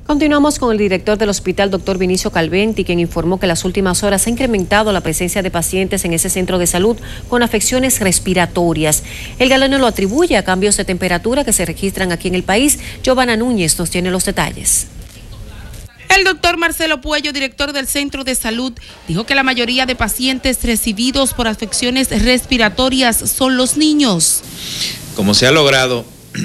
Continuamos con el director del hospital, doctor Vinicio Calventi, quien informó que en las últimas horas ha incrementado la presencia de pacientes en ese centro de salud con afecciones respiratorias. El galeno lo atribuye a cambios de temperatura que se registran aquí en el país. Giovanna Núñez nos tiene los detalles. El doctor Marcelo Puello, director del centro de salud, dijo que la mayoría de pacientes recibidos por afecciones respiratorias son los niños. Como se ha logrado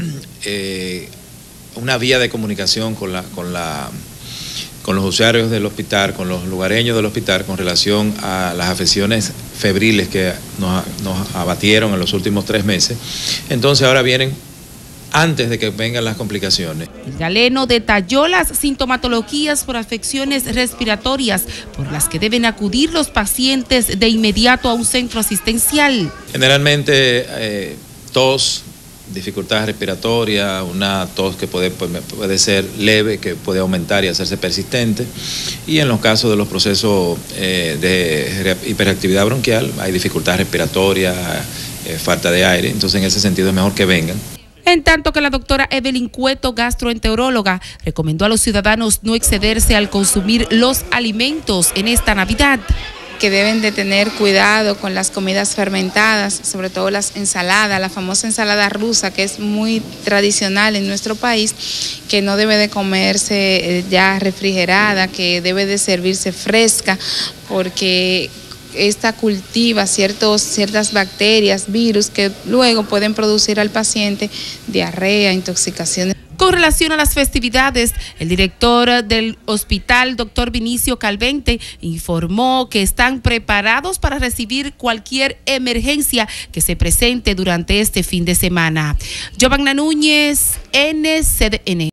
una vía de comunicación con los usuarios del hospital, con los lugareños del hospital, con relación a las afecciones febriles que nos abatieron en los últimos 3 meses. Entonces ahora vienen antes de que vengan las complicaciones. El galeno detalló las sintomatologías por afecciones respiratorias por las que deben acudir los pacientes de inmediato a un centro asistencial. Generalmente tos, dificultad respiratoria, una tos que puede ser leve, que puede aumentar y hacerse persistente, y en los casos de los procesos de hiperactividad bronquial hay dificultad respiratoria, falta de aire. Entonces en ese sentido es mejor que vengan. En tanto que la doctora Evelyn Cueto, gastroenteróloga, recomendó a los ciudadanos no excederse al consumir los alimentos en esta Navidad. Que deben de tener cuidado con las comidas fermentadas, sobre todo las ensaladas, la famosa ensalada rusa, que es muy tradicional en nuestro país, que no debe de comerse ya refrigerada, que debe de servirse fresca, porque esta cultiva ciertas bacterias, virus, que luego pueden producir al paciente diarrea, intoxicaciones. Con relación a las festividades, el director del hospital, doctor Vinicio Calventi, informó que están preparados para recibir cualquier emergencia que se presente durante este fin de semana. Giovanna Núñez, NCDN.